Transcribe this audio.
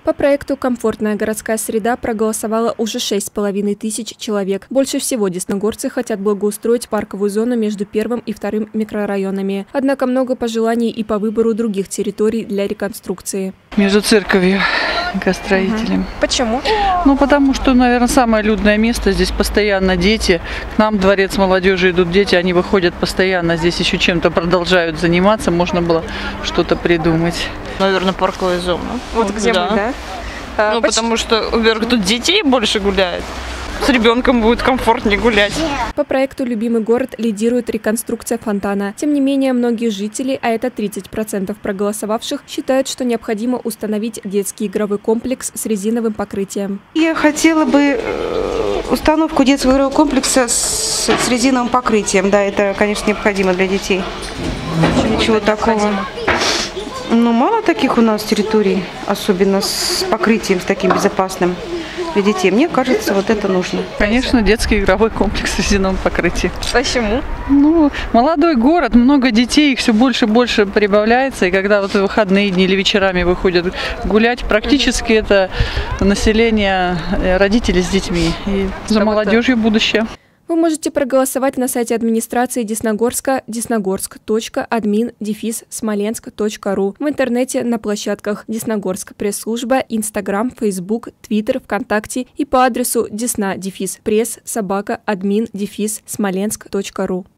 По проекту «Комфортная городская среда» проголосовало уже 6500 человек. Больше всего десногорцы хотят благоустроить парковую зону между первым и вторым микрорайонами. Однако много пожеланий и по выбору других территорий для реконструкции. Между церковью и градостроителем. Почему? Ну, потому что, наверное, самое людное место. Здесь постоянно дети. К нам в дворец молодежи идут дети, они выходят постоянно. Здесь еще чем-то продолжают заниматься. Можно было что-то придумать. Наверное, парковая зона. Вот где да. мы, да? Ну, потому что, во-первых, тут детей больше гуляет. С ребенком будет комфортнее гулять. По проекту «Любимый город» лидирует реконструкция фонтана. Тем не менее, многие жители, а это 30% проголосовавших, считают, что необходимо установить детский игровой комплекс с резиновым покрытием. Я хотела бы установку детского игрового комплекса с резиновым покрытием. Да, это, конечно, необходимо для детей. Ничего такого. Ну, мало таких у нас территорий, особенно с покрытием, с таким безопасным для детей. Мне кажется, вот это нужно. Конечно, детский игровой комплекс с резиновым покрытием. Почему? Ну, молодой город, много детей, их все больше и больше прибавляется. И когда вот в выходные дни или вечерами выходят гулять, практически это население родители с детьми. И за молодежью будущее. Вы можете проголосовать на сайте администрации Десногорска deсногорск.admin-smolensk.ru, в интернете на площадках Десногорск пресс-служба, Инстаграм, Фейсбук, Твиттер, ВКонтакте и по адресу desna-press@admin-smolensk.ru.